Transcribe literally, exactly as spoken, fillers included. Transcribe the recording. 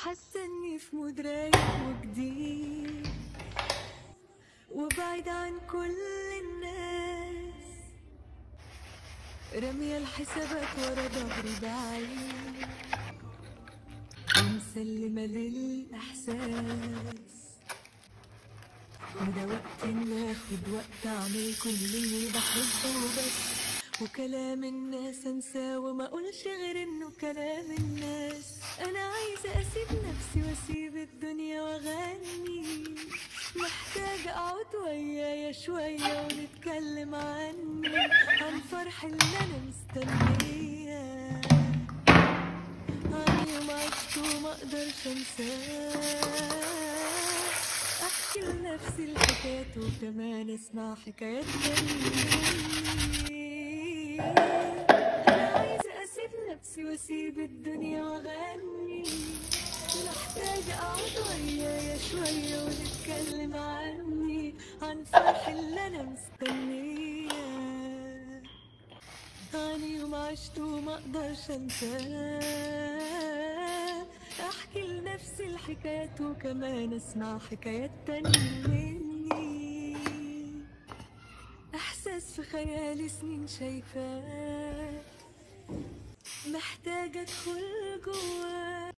حاسه اني في مود رايق وجديد وبعيد عن كل الناس، رامية الحسابات ورا ظهري بعيد ومسلمة للإحساس. وده وقت ناخد وقت أعمل كل اللي بحبه وبس، وكلام الناس انساه وما اقولش غير انه كلام الناس. انا عايزه اسيب نفسي واسيب الدنيا واغني، محتاجه اقعد ويايا شويه ونتكلم عني عن فرح اللي انا مستنيه، عن يوم عشته وما اقدرش انساه. احكي لنفسي الحكايات وكمان اسمع حكايات تانية. انا عايزه اسيب نفسي واسيب الدنيا واغني، محتاجه اقعد ويايا شويه ونتكلم عني عن فرح اللي انا مستنيه، عن يوم عشته وما اقدرش انساه. احكي لنفسي الحكايات وكمان اسمع حكايات تانية مني، احساس في خيالي سنين شايفاه، محتاجة ادخل جواه.